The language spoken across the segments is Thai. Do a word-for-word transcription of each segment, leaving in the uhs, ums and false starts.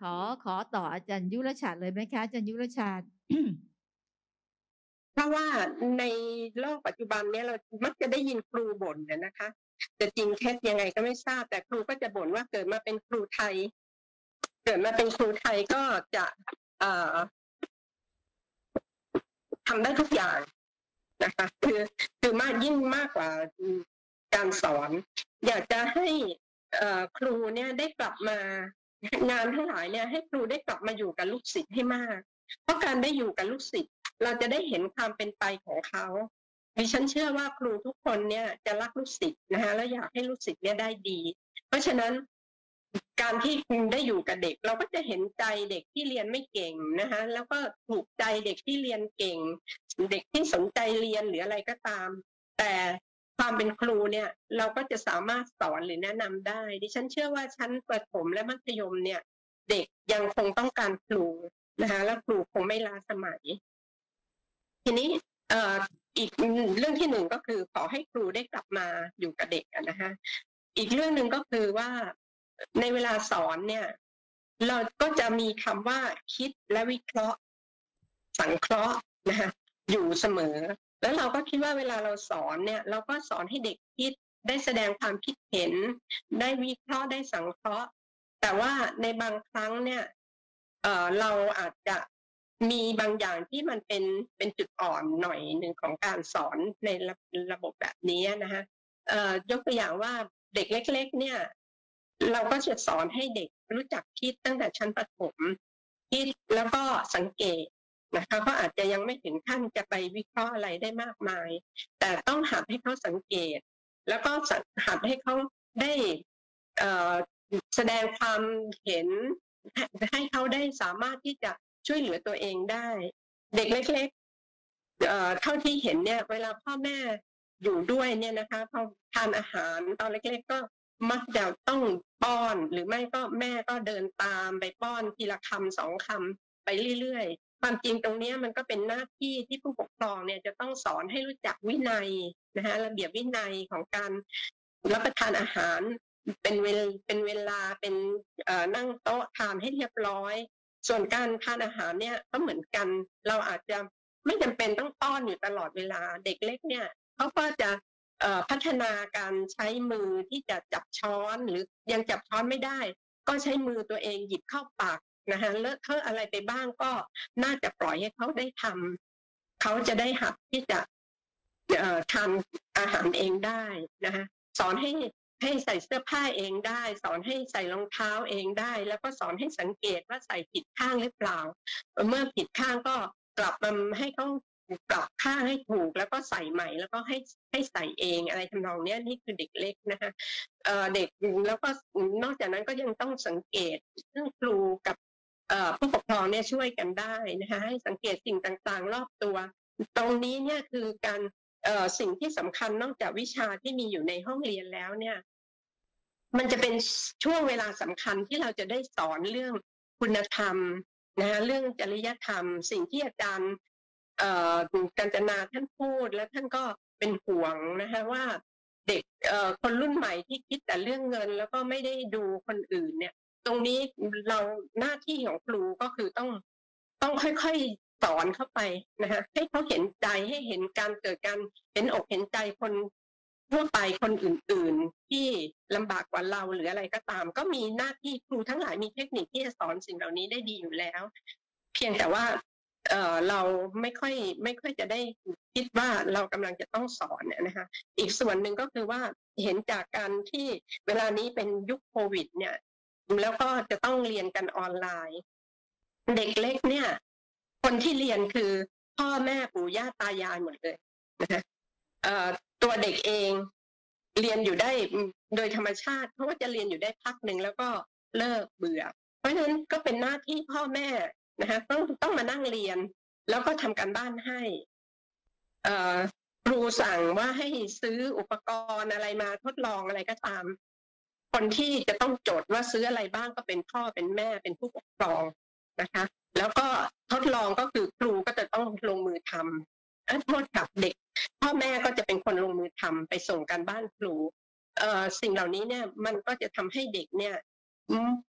ขอขอต่ออาจารย์ยุรชาติเลยไหมคะอาจารย์ยุรชาติเพราะว่าในโลกปัจจุบันเนี้ยเรามักจะได้ยินครูบ่นนะคะแต่จริงเท็จยังไงก็ไม่ทราบแต่ครูก็จะบ่นว่าเกิดมาเป็นครูไทยเกิดมาเป็นครูไทยก็จะเอ่อทำได้ทุกอย่างนะคะคือคือมากยิ่งมากกว่าการสอนอยากจะให้ครูเนี่ยได้กลับมางานทั้งหลายเนี่ยให้ครูได้กลับมาอยู่กับลูกศิษย์ให้มากเพราะการได้อยู่กับลูกศิษย์เราจะได้เห็นความเป็นไปของเขาดิฉันเชื่อว่าครูทุกคนเนี่ยจะรักลูกศิษย์นะคะแล้วอยากให้ลูกศิษย์เนี่ยได้ดีเพราะฉะนั้นการที่ได้อยู่กับเด็กเราก็จะเห็นใจเด็กที่เรียนไม่เก่งนะคะแล้วก็ถูกใจเด็กที่เรียนเก่งเด็กที่สนใจเรียนหรืออะไรก็ตามแต่ความเป็นครูเนี่ยเราก็จะสามารถสอนหรือแนะนำได้ดิฉันเชื่อว่าชั้นประถมและมัธยมเนี่ยเด็กยังคงต้องการครูนะคะและครูคงไม่ล้าสมัยทีนี้เอ่ออีกเรื่องที่หนึ่งก็คือขอให้ครูได้กลับมาอยู่กับเด็กนะคะอีกเรื่องหนึ่งก็คือว่าในเวลาสอนเนี่ยเราก็จะมีคำว่าคิดและวิเคราะห์สังเคราะห์นะคะอยู่เสมอแล้วเราก็คิดว่าเวลาเราสอนเนี่ยเราก็สอนให้เด็กคิดได้แสดงความคิดเห็นได้วิเคราะห์ได้สังเคราะห์แต่ว่าในบางครั้งเนี่ยเอ่อเราอาจจะมีบางอย่างที่มันเป็นเป็นจุดอ่อนหน่อยหนึ่งของการสอนในระระบบแบบนี้นะคะเอ่อยกตัวอย่างว่าเด็กเล็กๆเนี่ยเราก็จะสอนให้เด็กรู้จักคิดตั้งแต่ชั้นประถมคิดแล้วก็สังเกตนะคะเขาอาจจะยังไม่ถึงขั้นจะไปวิเคราะห์อะไรได้มากมายแต่ต้องหัดให้เขาสังเกตแล้วก็หัดให้เขาได้แสดงความเห็นให้เขาได้สามารถที่จะช่วยเหลือตัวเองได้เด็กเล็กๆเอ่อเท่าที่เห็นเนี่ยเวลาพ่อแม่อยู่ด้วยเนี่ยนะคะพอทานอาหารตอนเล็กๆก็มักจะต้องป้อนหรือไม่ก็แม่ก็เดินตามไปป้อนทีละคำสองคำไปเรื่อยๆความจริงตรงนี้มันก็เป็นหน้าที่ที่ผู้ปกครองเนี่ยจะต้องสอนให้รู้จักวินัยนะคะระเบียบวินัยของการรับประทานอาหารเป็นเวลเป็นเวลาเป็นนั่งโต๊ะทานให้เรียบร้อยส่วนการทานอาหารเนี่ยก็เหมือนกันเราอาจจะไม่จำเป็นต้องป้อนอยู่ตลอดเวลาเด็กเล็กเนี่ยเขาก็จะพัฒนาการใช้มือที่จะจับช้อนหรือยังจับช้อนไม่ได้ก็ใช้มือตัวเองหยิบเข้าปากนะคะเลอะเทอะอะไรไปบ้างก็น่าจะปล่อยให้เขาได้ทำเขาจะได้หัดที่จะทานอาหารเองได้นะคะสอนให้ให้ใส่เสื้อผ้าเองได้สอนให้ใส่รองเท้าเองได้แล้วก็สอนให้สังเกตว่าใส่ผิดข้างหรือเปล่าเมื่อผิดข้างก็กลับมาให้เขากลับข้างให้ถูกแล้วก็ใส่ใหม่แล้วก็ให้ให้ใส่เองอะไรทำนองนี้นี่คือเด็กเล็กนะคะเอ่อเด็กแล้วก็นอกจากนั้นก็ยังต้องสังเกตเรื่องครูกับเอ่อผู้ปกครองเนี่ยช่วยกันได้นะคะให้สังเกตสิ่งต่างๆรอบตัวตรงนี้เนี่ยคือการเอ่อสิ่งที่สำคัญนอกจากวิชาที่มีอยู่ในห้องเรียนแล้วเนี่ยมันจะเป็นช่วงเวลาสำคัญที่เราจะได้สอนเรื่องคุณธรรมนะเรื่องจริยธรรมสิ่งที่อาจารย์เอ่อกัญจนาท่านพูดและท่านก็เป็นห่วงนะคะว่าเด็กเอ่อคนรุ่นใหม่ที่คิดแต่เรื่องเงินแล้วก็ไม่ได้ดูคนอื่นเนี่ยตรงนี้เราหน้าที่ของครูก็คือต้องต้องค่อยๆสอนเข้าไปนะคะให้เขาเห็นใจให้เห็นการเกิดการเห็นอกเห็นใจคนทั่วไปคนอื่นๆที่ลำบากกว่าเราหรืออะไรก็ตามก็มีหน้าที่ครูทั้งหลายมีเทคนิคที่จะสอนสิ่งเหล่านี้ได้ดีอยู่แล้วเพียงแต่ว่าเอ่อเราไม่ค่อยไม่ค่อยจะได้คิดว่าเรากำลังจะต้องสอนเนี่ยนะคะอีกส่วนหนึ่งก็คือว่าเห็นจากการที่เวลานี้เป็นยุคโควิดเนี่ยแล้วก็จะต้องเรียนกันออนไลน์เด็กเล็กเนี่ยคนที่เรียนคือพ่อแม่ปู่ย่าตายายหมดเลยนะคะเอ่อตัวเด็กเองเรียนอยู่ได้โดยธรรมชาติเพราะว่าจะเรียนอยู่ได้พักหนึ่งแล้วก็เลิกเบื่อเพราะฉะนั้นก็เป็นหน้าที่พ่อแม่นะคะต้องต้องมานั่งเรียนแล้วก็ทำการบ้านให้เอ่อครูสั่งว่าให้ซื้ออุปกรณ์อะไรมาทดลองอะไรก็ตามคนที่จะต้องจดว่าซื้ออะไรบ้างก็เป็นพ่อเป็นแม่เป็นผู้ปกครองนะคะแล้วก็ทดลองก็คือครูก็จะต้องลงมือทำโทษกับเด็กพ่อแม่ก็จะเป็นคนลงมือทำไปส่งการบ้านครูเอ่อสิ่งเหล่านี้เนี่ยมันก็จะทำให้เด็กเนี่ย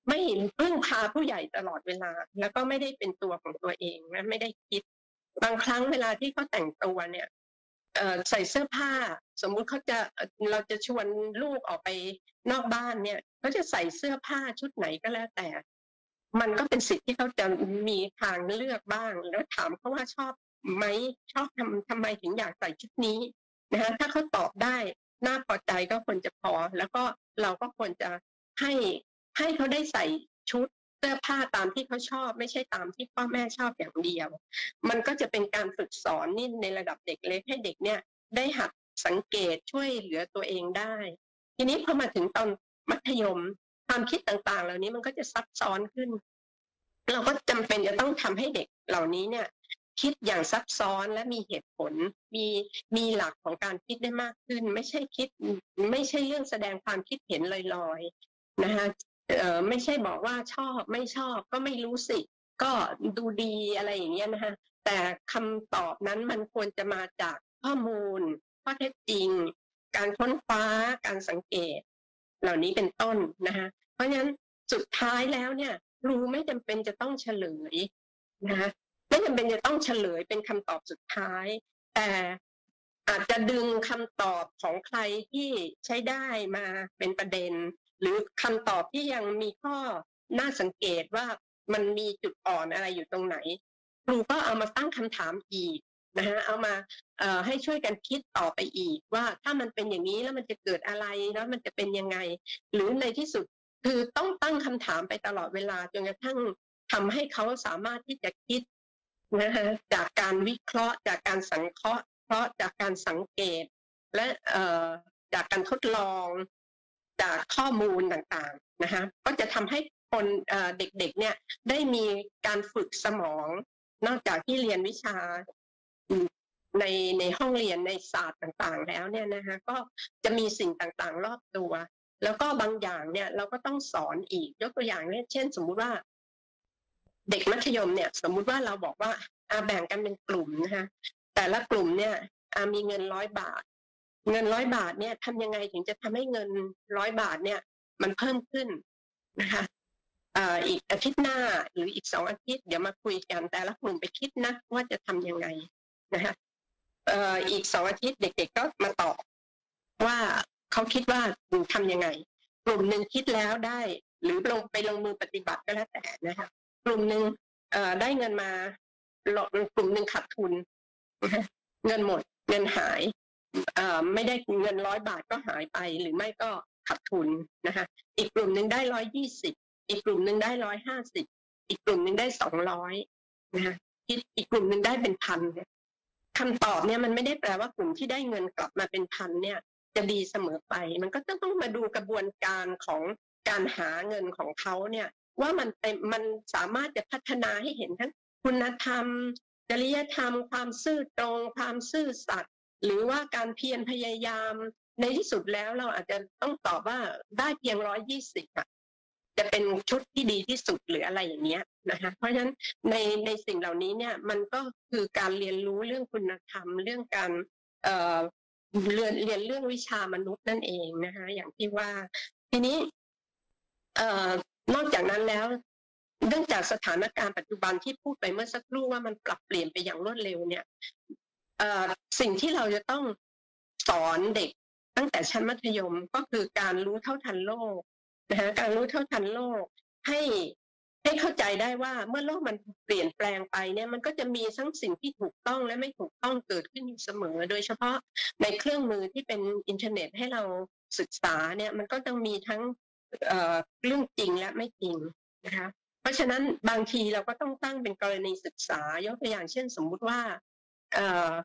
ไม่พึ่งพาผู้ใหญ่ตลอดเวลาแล้วก็ไม่ได้เป็นตัวของตัวเองนะไม่ได้คิดบางครั้งเวลาที่เขาแต่งตัวเนี่ยเอ่อใส่เสื้อผ้าสมมุติเขาจะเราจะชวนลูกออกไปนอกบ้านเนี่ยเขาจะใส่เสื้อผ้าชุดไหนก็แล้วแต่มันก็เป็นสิทธิ์ที่เขาจะมีทางเลือกบ้างแล้วถามเขาว่าชอบไหมชอบทำทำไมถึงอยากใส่ชุดนี้นะฮะถ้าเขาตอบได้น่าพอใจก็ควรจะพอแล้วก็เราก็ควรจะให้ให้เขาได้ใส่ชุดเสื้อผ้าตามที่เขาชอบไม่ใช่ตามที่พ่อแม่ชอบอย่างเดียวมันก็จะเป็นการฝึกสอนนี่ในระดับเด็กเล็กให้เด็กเนี่ยได้หัดสังเกตช่วยเหลือตัวเองได้ทีนี้พอมาถึงตอนมัธยมความคิดต่างๆเหล่านี้มันก็จะซับซ้อนขึ้นเราก็จำเป็นจะต้องทำให้เด็กเหล่านี้เนี่ยคิดอย่างซับซ้อนและมีเหตุผลมีมีหลักของการคิดได้มากขึ้นไม่ใช่คิดไม่ใช่เรื่องแสดงความคิดเห็นลอยๆนะคะเอ่อไม่ใช่บอกว่าชอบไม่ชอบก็ไม่รู้สิก็ดูดีอะไรอย่างเงี้ยนะคะแต่คำตอบนั้นมันควรจะมาจากข้อมูลข้อเท็จจริงการค้นคว้าการสังเกตเหล่านี้เป็นต้นนะคะเพราะฉะนั้นสุดท้ายแล้วเนี่ยครูไม่จำเป็นจะต้องเฉลยนะคะไม่จำเป็นจะต้องเฉลยเป็นคำตอบสุดท้ายแต่อาจจะดึงคำตอบของใครที่ใช้ได้มาเป็นประเด็นหรือคำตอบที่ยังมีข้อน่าสังเกตว่ามันมีจุดอ่อนอะไรอยู่ตรงไหนครูก็เอามาตั้งคำถามอีกนะฮะเอามาเอ่อให้ช่วยกันคิดต่อไปอีกว่าถ้ามันเป็นอย่างนี้แล้วมันจะเกิดอะไรแล้วมันจะเป็นยังไงหรือในที่สุดคือต้องตั้งคำถามไปตลอดเวลาจนกระทั่งทำให้เขาสามารถที่จะคิดนะฮะจากการวิเคราะห์จากการสังเคราะห์เพราะจากการสังเกตและเอ่อจากการทดลองจากข้อมูลต่างๆนะคะก็จะทำให้คนเอ่อเด็กๆเนี่ยได้มีการฝึกสมองนอกจากที่เรียนวิชาในในห้องเรียนในศาสตร์ต่างๆแล้วเนี่ยนะคะก็จะมีสิ่งต่างๆรอบตัวแล้วก็บางอย่างเนี่ยเราก็ต้องสอนอีกยกตัวอย่างเนี่ยเช่นสมมุติว่าเด็กมัธยมเนี่ยสมมุติว่าเราบอกว่าอ่าแบ่งกันเป็นกลุ่มนะคะแต่ละกลุ่มเนี่ยอ่ามีเงินร้อยบาทเงินร้อยบาทเนี่ยทำยังไงถึงจะทำให้เงินร้อยบาทเนี่ยมันเพิ่มขึ้นนะคะอ่าอีกอาทิตย์หน้าหรืออีกสองอาทิตย์เดี๋ยวมาคุยกันแต่ละกลุ่มไปคิดนะว่าจะทำยังไงนะคะเอ่ออีกสองอาทิตย์เด็กๆก็มาตอบว่าเขาคิดว่าทำยังไงกลุ่มหนึ่งคิดแล้วได้หรือลงไปลงมือปฏิบัติก็แล้วแต่นะคะกลุ่มหนึ่งเอ่อได้เงินมากลุ่มหนึ่งขาดทุนเงินหมดเงินหายเอ่อไม่ได้เงินร้อยบาทก็หายไปหรือไม่ก็ขาดทุนนะคะอีกกลุ่มหนึ่งได้ร้อยยี่สิบอีกกลุ่มหนึ่งได้ร้อยห้าสิบอีกกลุ่มหนึ่งได้สองร้อยนะคะอีกกลุ่มหนึ่งได้เป็นพันคำตอบเนี่ยมันไม่ได้แปลว่ากลุ่มที่ได้เงินกลับมาเป็นพันเนี่ยจะดีเสมอไปมันก็ต้องมาดูกระบวนการของการหาเงินของเขาเนี่ยว่ามันเป็นมันสามารถจะพัฒนาให้เห็นทั้งคุณธรรมจริยธรรมความซื่อตรงความซื่อสัตย์หรือว่าการเพียรพยายามในที่สุดแล้วเราอาจจะต้องตอบว่าได้เพียงร้อยยี่สิบอ่ะจะเป็นชุดที่ดีที่สุดหรืออะไรอย่างเงี้ยนะคะเพราะฉะนั้นในในสิ่งเหล่านี้เนี่ยมันก็คือการเรียนรู้เรื่องคุณธรรมเรื่องการเอ่อเรียนเรียนเรื่องวิชามนุษย์นั่นเองนะคะอย่างที่ว่าทีนี้เอ่อนอกจากนั้นแล้วเนื่องจากสถานการณ์ปัจจุบันที่พูดไปเมื่อสักครู่ว่ามันปรับเปลี่ยนไปอย่างรวดเร็วเนี่ยเอ่อสิ่งที่เราจะต้องสอนเด็กตั้งแต่ชั้นมัธยมก็คือการรู้เท่าทันโลกนะคะการรู้เท่าทันโลกให้ให้เข้าใจได้ว่าเมื่อโลกมันเปลี่ยนแปลงไปเนี่ยมันก็จะมีทั้งสิ่งที่ถูกต้องและไม่ถูกต้องเกิดขึ้นอยู่เสมอโดยเฉพาะในเครื่องมือที่เป็นอินเทอร์เน็ตให้เราศึกษาเนี่ยมันก็ต้องมีทั้งเอ่อเรื่องจริงและไม่จริงนะคะเพราะฉะนั้นบางทีเราก็ต้องตั้งเป็นกรณีศึกษายกตัวอย่างเช่นสมมุติว่าเอ่อ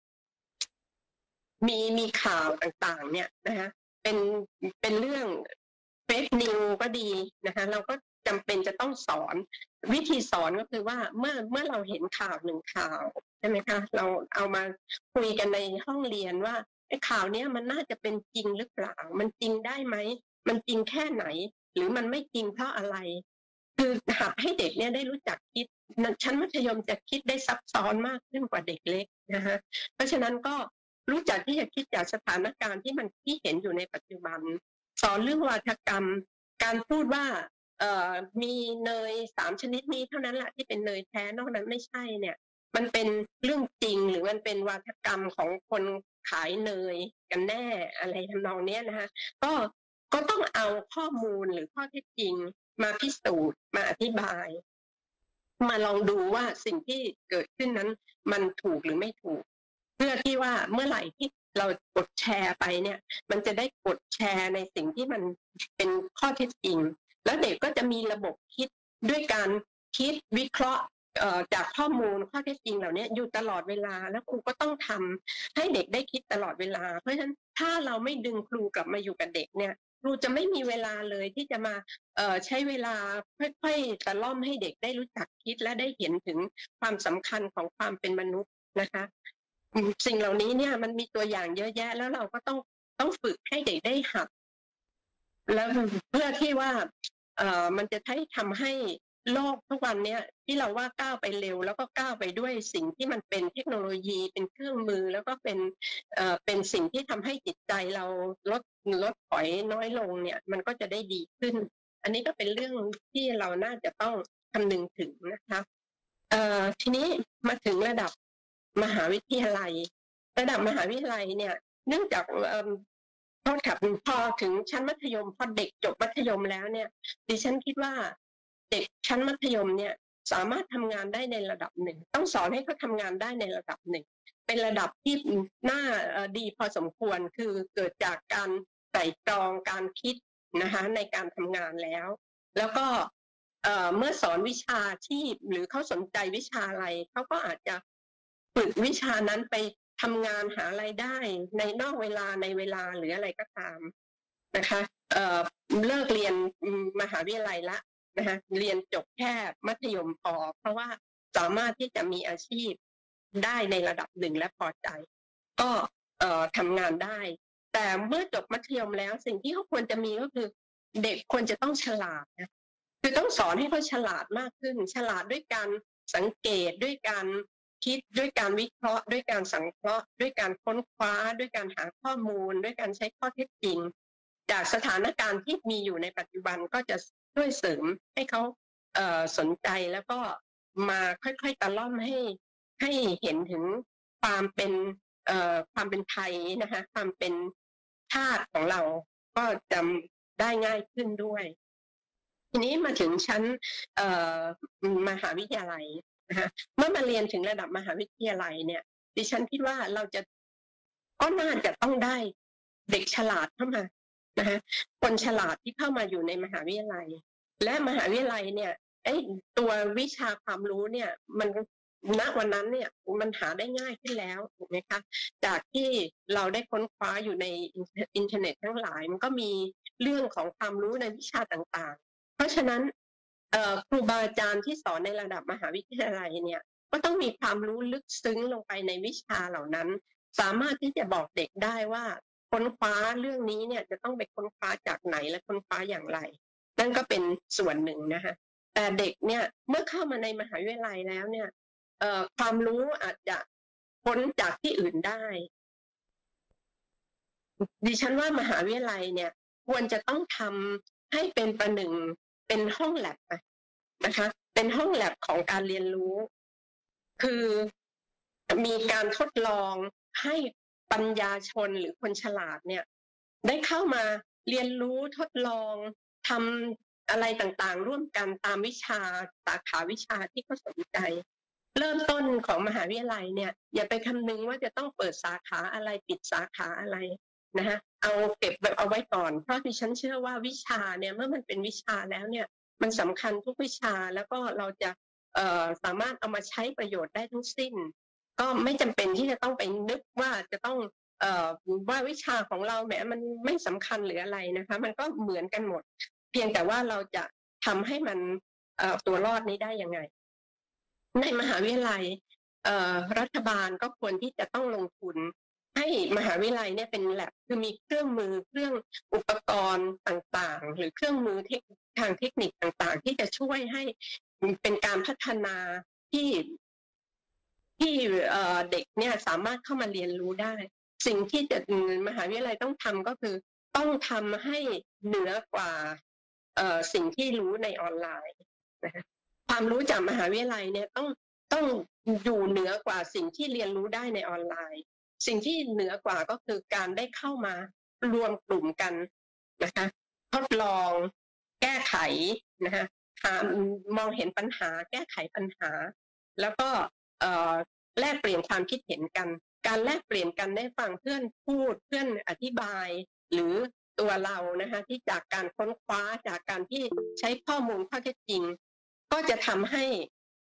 มีมีข่าวต่างๆเนี่ยนะคะเป็นเป็นเรื่องเฟซนิวก็ดีนะคะเราก็จำเป็นจะต้องสอนวิธีสอนก็คือว่าเมื่อเมื่อเราเห็นข่าวหนึ่งข่าวใช่ไหมคะเราเอามาคุยกันในห้องเรียนว่าไอ้ข่าวนี้มันน่าจะเป็นจริงหรือเปล่ามันจริงได้ไหมมันจริงแค่ไหนหรือมันไม่จริงเพราะอะไรคือหัดให้เด็กเนี่ยได้รู้จักคิดชั้นมัธยมจะคิดได้ซับซ้อนมากขึ้นกว่าเด็กเล็กนะฮะเพราะฉะนั้นก็รู้จักที่จะคิดจากสถานการณ์ที่มันที่เห็นอยู่ในปัจจุบันสอนเรื่องวาทกรรมการพูดว่าเอ่อมีเนยสามชนิดนี้เท่านั้นแหละที่เป็นเนยแท้นอกนั้นไม่ใช่เนี่ยมันเป็นเรื่องจริงหรือมันเป็นวาทกรรมของคนขายเนยกันแน่อะไรทำนองนี้นะคะก็ก็ต้องเอาข้อมูลหรือข้อเท็จจริงมาพิสูจน์มาอธิบายมาลองดูว่าสิ่งที่เกิดขึ้นนั้นมันถูกหรือไม่ถูกเพื่อที่ว่าเมื่อไหร่ที่เรากดแชร์ไปเนี่ยมันจะได้กดแชร์ในสิ่งที่มันเป็นข้อเท็จจริงแล้วเด็กก็จะมีระบบคิดด้วยการคิดวิเคราะห์จากข้อมูลข้อเท็จจริงเหล่านี้อยู่ตลอดเวลาแล้วครูก็ต้องทำให้เด็กได้คิดตลอดเวลาเพราะฉะนั้นถ้าเราไม่ดึงครูกลับมาอยู่กับเด็กเนี่ยครูจะไม่มีเวลาเลยที่จะมาใช้เวลาค่อยๆตะล่อมให้เด็กได้รู้จักคิดและได้เห็นถึงความสำคัญของความเป็นมนุษย์นะคะสิ่งเหล่านี้เนี่ยมันมีตัวอย่างเยอะแยะแล้วเราก็ต้องต้องฝึกให้เด็กได้หัดแล้วเพื่อที่ว่าเอ่อมันจะให้ทำให้โลกทุกวันเนี้ยที่เราว่าก้าวไปเร็วแล้วก็ก้าวไปด้วยสิ่งที่มันเป็นเทคโนโลยีเป็นเครื่องมือแล้วก็เป็นเอ่อเป็นสิ่งที่ทำให้จิตใจเราลดลดถอยน้อยลงเนี่ยมันก็จะได้ดีขึ้นอันนี้ก็เป็นเรื่องที่เราน่าจะต้องคำนึงถึงนะคะเอ่อทีนี้มาถึงระดับมหาวิทยาลัยระดับมหาวิทยาลัยเนี่ยเนื่องจากเอ่อพอกับพอถึงชั้นมัธยมพอเด็กจบมัธยมแล้วเนี่ยดิฉันคิดว่าเด็กชั้นมัธยมเนี่ยสามารถทำงานได้ในระดับหนึ่งต้องสอนให้เขาทำงานได้ในระดับหนึ่งเป็นระดับที่น่าดีพอสมควรคือเกิดจากการไตร่ตรองการคิดนะคะในการทำงานแล้วแล้วก็เมื่อสอนวิชาชีพหรือเขาสนใจวิชาอะไรเขาก็อาจจะฝึกวิชานั้นไปทำงานหารายได้ในนอกเวลาในเวลาหรืออะไรก็ตามนะคะเอ่อเลิกเรียนมหาวิทยาลัยละนะคะเรียนจบแค่มัธยมพอเพราะว่าสามารถที่จะมีอาชีพได้ในระดับหนึ่งและพอใจก็เอ่อทำงานได้แต่เมื่อจบมัธยมแล้วสิ่งที่เขาควรจะมีก็คือเด็กควรจะต้องฉลาดนะคือต้องสอนให้เขาฉลาดมากขึ้นฉลาดด้วยการสังเกตด้วยการคิดด้วยการวิเคราะห์ด้วยการสังเคราะห์ด้วยการค้นคว้าด้วยการหาข้อมูลด้วยการใช้ข้อเท็จจริงจากสถานการณ์ที่มีอยู่ในปัจจุบันก็จะช่วยเสริมให้เขาเอ่อสนใจแล้วก็มาค่อยๆตะล่อมให้ให้เห็นถึงความเป็นเอ่อความเป็นไทยนะคะความเป็นชาติของเราก็จำได้ง่ายขึ้นด้วยทีนี้มาถึงชั้นเอ่อมหาวิทยาลัยนะคะเมื่อมาเรียนถึงระดับมหาวิทยาลัยเนี่ยดิฉันคิดว่าเราจะก็น่าจะต้องได้เด็กฉลาดเข้ามานะคะคนฉลาดที่เข้ามาอยู่ในมหาวิทยาลัยและมหาวิทยาลัยเนี่ยไอ้ตัววิชาความรู้เนี่ยมันณวันนั้นเนี่ยมันหาได้ง่ายขึ้นแล้วถูกไหมคะจากที่เราได้ค้นคว้าอยู่ในอินเทอร์เน็ตทั้งหลายมันก็มีเรื่องของความรู้ในวิชาต่างๆเพราะฉะนั้นครูบาอาจารย์ที่สอนในระดับมหาวิทยาลัยเนี่ยก็ต้องมีความรู้ลึกซึ้งลงไปในวิชาเหล่านั้นสามารถที่จะบอกเด็กได้ว่าค้นคว้าเรื่องนี้เนี่ยจะต้องไปค้นคว้าจากไหนและค้นคว้าอย่างไรนั่นก็เป็นส่วนหนึ่งนะคะแต่เด็กเนี่ยเมื่อเข้ามาในมหาวิทยาลัยแล้วเนี่ยความรู้อาจจะพ้นจากที่อื่นได้ดิฉันว่ามหาวิทยาลัยเนี่ยควรจะต้องทำให้เป็นประหนึ่งเป็นห้องแลบนะคะเป็นห้องแลบของการเรียนรู้คือมีการทดลองให้ปัญญาชนหรือคนฉลาดเนี่ยได้เข้ามาเรียนรู้ทดลองทำอะไรต่างๆร่วมกันตามวิชาสาขาวิชาที่เขาสนใจเริ่มต้นของมหาวิทยาลัยเนี่ยอย่าไปคำนึงว่าจะต้องเปิดสาขาอะไรปิดสาขาอะไรนะคะเอาเก็บเอาไว้ก่อนเพราะดิฉันเชื่อว่าวิชาเนี่ยเมื่อมันเป็นวิชาแล้วเนี่ยมันสำคัญทุกวิชาแล้วก็เราจะเอ่อสามารถเอามาใช้ประโยชน์ได้ทั้งสิ้นก็ไม่จำเป็นที่จะต้องไปนึกว่าจะต้องเอ่อว่าวิชาของเราแหมมันไม่สำคัญหรืออะไรนะคะมันก็เหมือนกันหมดเพียงแต่ว่าเราจะทำให้มันเอ่อตัวรอดนี้ได้ยังไงในมหาวิทยาลัยเอ่อรัฐบาลก็ควรที่จะต้องลงทุนให้มหาวิทยาลัยเนี่ยเป็นแลบคือมีเครื่องมือเครื่องอุปกรณ์ต่างๆหรือเครื่องมือทางเทคนิคต่างๆที่จะช่วยให้เป็นการพัฒนาที่ที่เด็กเนี่ยสามารถเข้ามาเรียนรู้ได้สิ่งที่จะมหาวิทยาลัยต้องทำก็คือต้องทำให้เหนือกว่าเอ่อสิ่งที่รู้ในออนไลน์นะคะความรู้จากมหาวิทยาลัยเนี่ยต้องต้องอยู่เหนือกว่าสิ่งที่เรียนรู้ได้ในออนไลน์สิ่งที่เหนือกว่าก็คือการได้เข้ามารวมกลุ่มกันนะคะทดลองแก้ไขนะคะหามองเห็นปัญหาแก้ไขปัญหาแล้วก็เอ่อแลกเปลี่ยนความคิดเห็นกันการแลกเปลี่ยนกันได้ฟังเพื่อนพูดเพื่อนอธิบายหรือตัวเรานะคะที่จากการค้นคว้าจากการที่ใช้ข้อมูลข้อเท็จจริงก็จะทำให้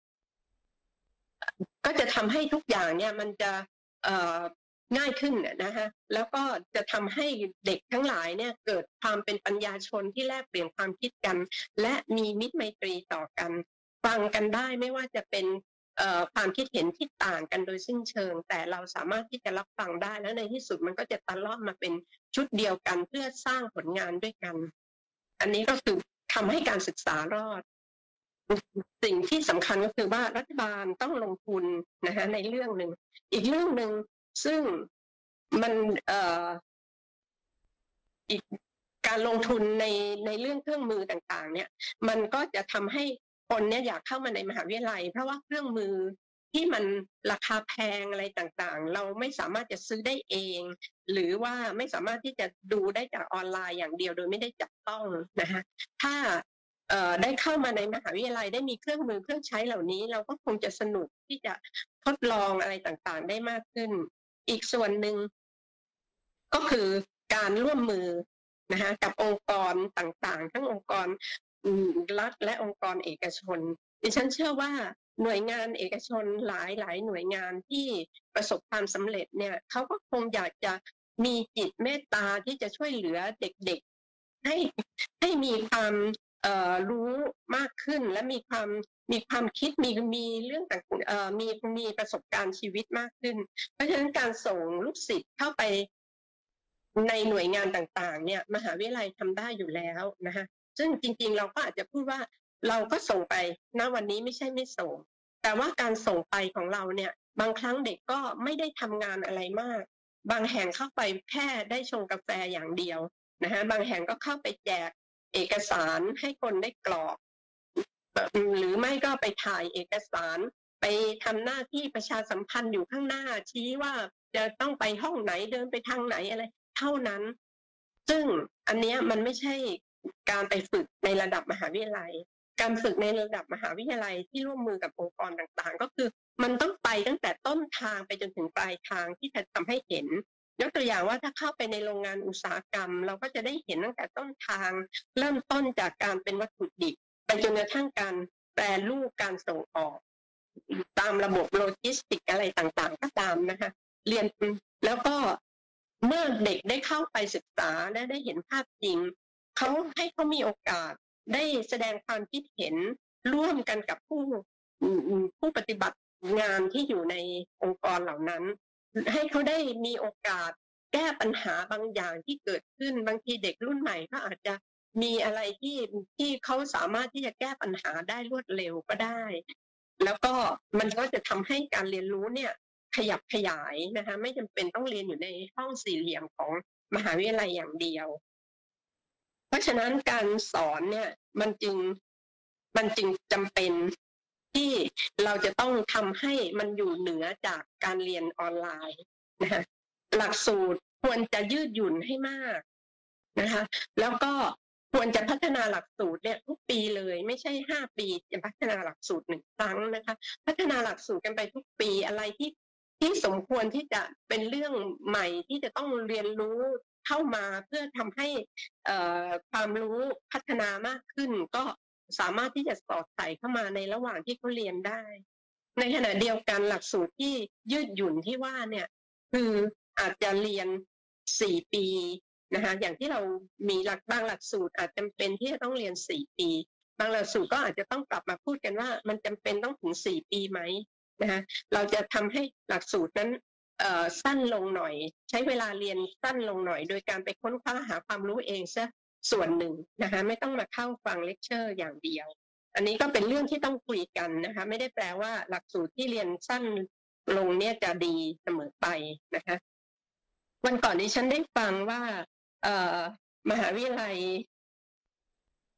ก็จะทำให้ทุกอย่างเนี่ยมันจะเอ่อง่ายขึ้นนะคะแล้วก็จะทำให้เด็กทั้งหลายเนี่ยเกิดความเป็นปัญญาชนที่แลกเปลี่ยนความคิดกันและมีมิตรไมตรีต่อกันฟังกันได้ไม่ว่าจะเป็นเอ่อความคิดเห็นที่ต่างกันโดยสิ้นเชิงแต่เราสามารถที่จะรับฟังได้แล้วในที่สุดมันก็จะตะล่อมมาเป็นชุดเดียวกันเพื่อสร้างผลงานด้วยกันอันนี้ก็คือทำให้การศึกษารอดสิ่งที่สำคัญก็คือว่ารัฐบาลต้องลงทุนนะคะในเรื่องหนึ่งอีกเรื่องหนึ่งซึ่งมันเอ่ออีกการลงทุนในในเรื่องเครื่องมือต่างๆเนี่ยมันก็จะทำให้คนเนี่ยอยากเข้ามาในมหาวิทยาลัยเพราะว่าเครื่องมือที่มันราคาแพงอะไรต่างๆเราไม่สามารถจะซื้อได้เองหรือว่าไม่สามารถที่จะดูได้จากออนไลน์อย่างเดียวโดยไม่ได้จับต้องนะคะถ้าเอ่อได้เข้ามาในมหาวิทยาลัยได้มีเครื่องมือเครื่องใช้เหล่านี้เราก็คงจะสนุกที่จะทดลองอะไรต่างๆได้มากขึ้นอีกส่วนหนึ่งก็คือการร่วมมือนะคะกับองค์กรต่างๆทั้งองค์กรรัฐและองค์กรเอกชนดิฉันเชื่อว่าหน่วยงานเอกชนหลายหลายหน่วยงานที่ประสบความสำเร็จเนี่ยเขาก็คงอยากจะมีจิตเมตตาที่จะช่วยเหลือเด็กๆให้ให้มีความเอ่อรู้มากขึ้นและมีความมีความคิดมีมีเรื่องต่างเอ่อมีมีประสบการณ์ชีวิตมากขึ้นเพราะฉะนั้นการส่งลูกศิษย์เข้าไปในหน่วยงานต่างๆเนี่ยมหาวิทยาลัยทำได้อยู่แล้วนะคะซึ่งจริงๆเราก็อาจจะพูดว่าเราก็ส่งไปณวันนี้ไม่ใช่ไม่ส่งแต่ว่าการส่งไปของเราเนี่ยบางครั้งเด็กก็ไม่ได้ทำงานอะไรมากบางแห่งเข้าไปแค่ได้ชงกาแฟอย่างเดียวนะคะบางแห่งก็เข้าไปแจกเอกสารให้คนได้กรอกหรือไม่ก็ไปถ่ายเอกสารไปทำหน้าที่ประชาสัมพันธ์อยู่ข้างหน้าชี้ว่าจะต้องไปห้องไหนเดินไปทางไหนอะไรเท่านั้นซึ่งอันนี้มันไม่ใช่การไปฝึกในระดับมหาวิทยาลัยการฝึกในระดับมหาวิทยาลัยที่ร่วมมือกับองค์กรต่างๆก็คือมันต้องไปตั้งแต่ต้นทางไปจนถึงปลายทางที่จะทำให้เห็นยกตัวอย่างว่าถ้าเข้าไปในโรงงานอุตสาหกรรมเราก็จะได้เห็นตั้งแต่ต้นทางเริ่มต้นจากการเป็นวัตถุดิบไปจนกระทั่งการแปรรูปการส่งออกตามระบบโลจิสติกอะไรต่างๆก็ตามนะคะเรียนแล้วก็เมื่อเด็กได้เข้าไปศึกษาและได้เห็นภาพจริงเขาให้เขามีโอกาสได้แสดงความคิดเห็นร่วมกันกับผู้ผู้ปฏิบัติงานที่อยู่ในองค์กรเหล่านั้นให้เขาได้มีโอกาสแก้ปัญหาบางอย่างที่เกิดขึ้นบางทีเด็กรุ่นใหม่ก็อาจจะมีอะไรที่ที่เขาสามารถที่จะแก้ปัญหาได้รวดเร็วก็ได้แล้วก็มันก็จะทำให้การเรียนรู้เนี่ยขยับขยายนะคะไม่จำเป็นต้องเรียนอยู่ในห้องสี่เหลี่ยมของมหาวิทยาลัยอย่างเดียวเพราะฉะนั้นการสอนเนี่ยมันจึงมันจึงจำเป็นที่เราจะต้องทำให้มันอยู่เหนือจากการเรียนออนไลน์นะคะหลักสูตรควรจะยืดหยุ่นให้มากนะคะแล้วก็ควรจะพัฒนาหลักสูตรเนี่ยทุกปีเลยไม่ใช่ห้าปีจะพัฒนาหลักสูตรหนึ่งครั้งนะคะพัฒนาหลักสูตรกันไปทุกปีอะไรที่ที่สมควรที่จะเป็นเรื่องใหม่ที่จะต้องเรียนรู้เข้ามาเพื่อทำให้ความรู้พัฒนามากขึ้นก็สามารถที่จะสอดใส่เข้ามาในระหว่างที่เขาเรียนได้ในขณะเดียวกันหลักสูตรที่ยืดหยุ่นที่ว่าเนี่ยคืออาจจะเรียนสี่ปีนะคะอย่างที่เรามีหลักบางหลักสูตรอาจจำเป็นที่จะต้องเรียนสี่ปีบางหลักสูตรก็อาจจะต้องกลับมาพูดกันว่ามันจำเป็นต้องถึงสี่ปีไหมนะคะเราจะทำให้หลักสูตรนั้นเอ่อสั้นลงหน่อยใช้เวลาเรียนสั้นลงหน่อยโดยการไปค้นคว้าหาความรู้เองซะส่วนหนึ่งนะคะไม่ต้องมาเข้าฟังเลคเชอร์อย่างเดียวอันนี้ก็เป็นเรื่องที่ต้องคุยกันนะคะไม่ได้แปลว่าหลักสูตรที่เรียนสั้นลงเนี่ยจะดีเสมอไปนะคะวันก่อนนี้ฉันได้ฟังว่าเอ่อมหาวิทยาลัย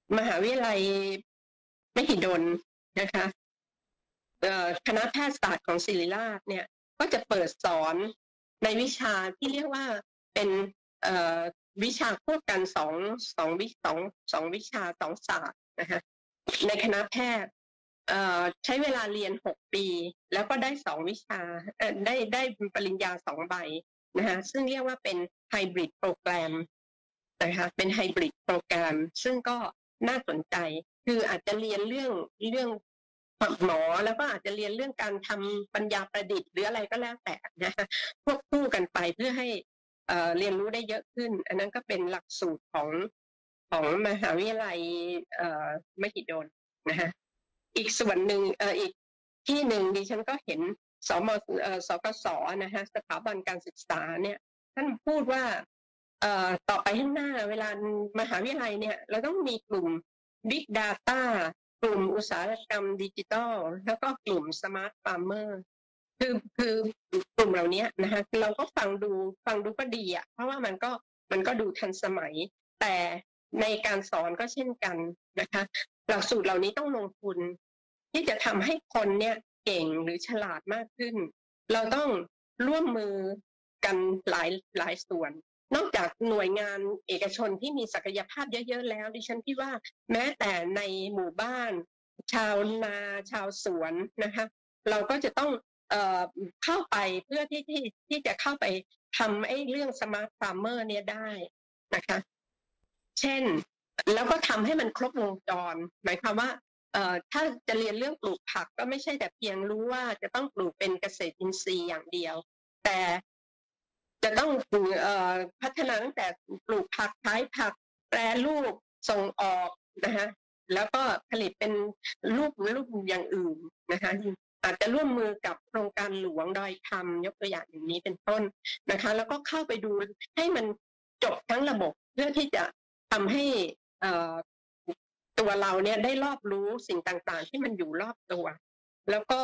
มหาวิทยาลัยมหิดลนะคะคณะแพทยศาสตร์ของศิริราชเนี่ยก็จะเปิดสอนในวิชาที่เรียกว่าเป็นวิชาควบกันสองสองวิสองสองวิชาสองศาสตร์นะคะในคณะแพทย์ใช้เวลาเรียนหกปีแล้วก็ได้สองวิชาได้ได้ปริญญาสองใบนะคะซึ่งเรียกว่าเป็นไฮบริดโปรแกรมนะคะเป็นไฮบริดโปรแกรมซึ่งก็น่าสนใจคืออาจจะเรียนเรื่องเรื่องหมอแล้วก็อาจจะเรียนเรื่องการทำปัญญาประดิษฐ์หรืออะไรก็แล้วแต่นะคะควบคู่กันไปเพื่อให้เอ่อเรียนรู้ได้เยอะขึ้นอันนั้นก็เป็นหลักสูตรของของมหาวิทยาลัยเอ่อมหิดลนะคะอีกส่วนหนึ่งเอ่ออีกที่หนึ่งดิฉันก็เห็นสมเอ่อสกสนะคะสถาบันการศึกษาเนี่ยท่านพูดว่าเอ่อต่อไปข้างหน้าเวลามหาวิทยาลัยเนี่ยเราต้องมีกลุ่ม Big Data กลุ่มอุตสาหกรรมดิจิทัลแล้วก็กลุ่ม Smart Farmer คือคือกลุ่มเหล่านี้นะคะเราก็ฟังดูฟังดูก็ดีอ่ะเพราะว่ามันก็มันก็ดูทันสมัยแต่ในการสอนก็เช่นกันนะคะหลักสูตรเหล่านี้ต้องลงทุนที่จะทำให้คนเนี่ยเก่งหรือฉลาดมากขึ้นเราต้องร่วมมือกันหลายหลายส่วนนอกจากหน่วยงานเอกชนที่มีศักยภาพเยอะๆแล้วดิฉันคิดว่าแม้แต่ในหมู่บ้านชาวนาชาวสวนนะคะเราก็จะต้องเอ่อเข้าไปเพื่อที่ที่ที่จะเข้าไปทำไอ้เรื่องสมาร์ทฟาร์มเมอร์เนี่ยได้นะคะเช่นแล้วก็ทำให้มันครบวงจรหมายความว่าเอ่อถ้าจะเรียนเรื่องปลูกผักก็ไม่ใช่แต่เพียงรู้ว่าจะต้องปลูกเป็นเกษตรอินทรีย์อย่างเดียวแต่จะต้องเอ่อพัฒนาตั้งแต่ปลูกผักขายผักแปรรูปส่งออกนะคะแล้วก็ผลิตเป็นรูปรูปอย่างอื่นนะคะอาจจะร่วมมือกับโครงการหลวงดอยคำยกตัวอย่างอย่างนี้เป็นต้นนะคะแล้วก็เข้าไปดูให้มันจบทั้งระบบเพื่อที่จะทำให้ตัวเราเนี่ยได้รอบรู้สิ่งต่างๆที่มันอยู่รอบตัวแล้วก็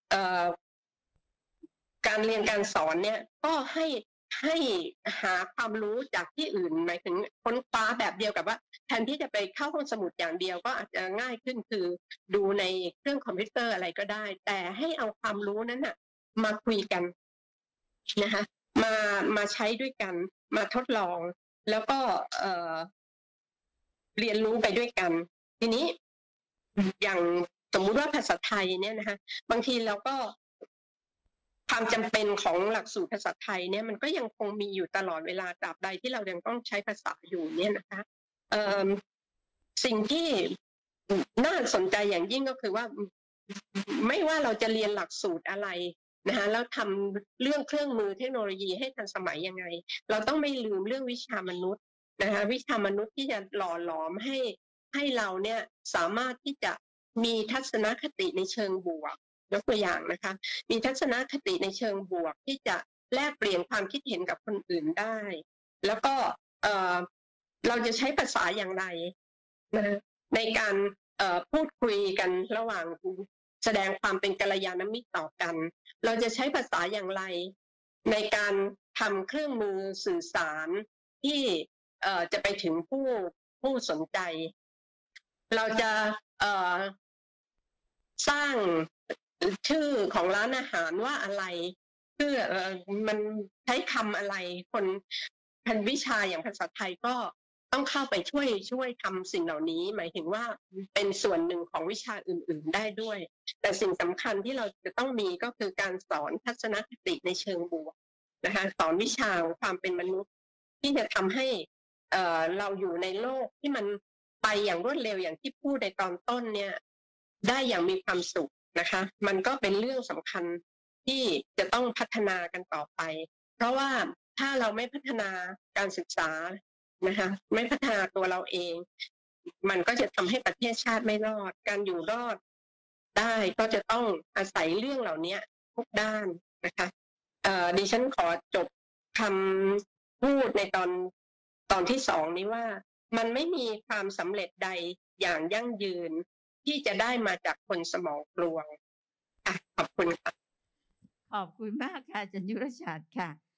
การเรียนการสอนเนี่ยก็ให้ให้หาความรู้จากที่อื่นหมายถึงค้นคว้าแบบเดียวกับว่าแทนที่จะไปเข้าห้องสมุดอย่างเดียวก็อาจจะง่ายขึ้นคือดูในเครื่องคอมพิวเตอร์อะไรก็ได้แต่ให้เอาความรู้นั้นน่ะมาคุยกันนะคะมามาใช้ด้วยกันมาทดลองแล้วก็เอ่อเรียนรู้ไปด้วยกันทีนี้อย่างสมมุติว่าภาษาไทยเนี่ยนะคะบางทีเราก็ความจำเป็นของหลักสูตรภาษาไทยเนี่ยมันก็ยังคงมีอยู่ตลอดเวลาตราบใดที่เรายังต้องใช้ภาษาอยู่เนี่ยนะคะเอ่อสิ่งที่น่าสนใจอย่างยิ่งก็คือว่าไม่ว่าเราจะเรียนหลักสูตรอะไรนะคะแล้วทำเรื่องเครื่องมือเทคโนโลยีให้ทันสมัยยังไงเราต้องไม่ลืมเรื่องวิชามนุษย์นะคะวิชามนุษย์ที่จะหล่อหลอมให้ให้เราเนี่ยสามารถที่จะมีทัศนคติในเชิงบวกยกตัวอย่างนะคะมีทัศนคติในเชิงบวกที่จะแลกเปลี่ยนความคิดเห็นกับคนอื่นได้แล้วก็เอ่อเราจะใช้ภาษาอย่างไรนะในการเอ่อพูดคุยกันระหว่างแสดงความเป็นกัลยาณมิตรต่อกันเราจะใช้ภาษาอย่างไรในการทำเครื่องมือสื่อสารที่เอ่อจะไปถึงผู้ผู้สนใจเราจะเอ่อสร้างชื่อของร้านอาหารว่าอะไรคือเอ่อมันใช้คำอะไรคนพันวิชาอย่างภาษาไทยก็ต้องเข้าไปช่วยช่วยทำสิ่งเหล่านี้หมายถึงว่าเป็นส่วนหนึ่งของวิชาอื่นๆได้ด้วยแต่สิ่งสำคัญที่เราจะต้องมีก็คือการสอนทัศนคติในเชิงบวกนะคะสอนวิชาความเป็นมนุษย์ที่จะทำให้เอ่อเราอยู่ในโลกที่มันไปอย่างรวดเร็วอย่างที่พูดในตอนต้นเนี่ยได้อย่างมีความสุขนะคะมันก็เป็นเรื่องสำคัญที่จะต้องพัฒนากันต่อไปเพราะว่าถ้าเราไม่พัฒนาการศึกษานะคะไม่พัฒนาตัวเราเองมันก็จะทำให้ประเทศชาติไม่รอดการอยู่รอดได้ก็จะต้องอาศัยเรื่องเหล่านี้ทุกด้านนะคะเอ่อดิฉันขอจบคำพูดในตอนตอนที่สองนี้ว่ามันไม่มีความสำเร็จใดอย่างยั่งยืนที่จะได้มาจากคนสมองกลวงอ่ะขอบคุณค่ะขอบคุณมากค่ะอาจารย์ยุรชาติค่ะ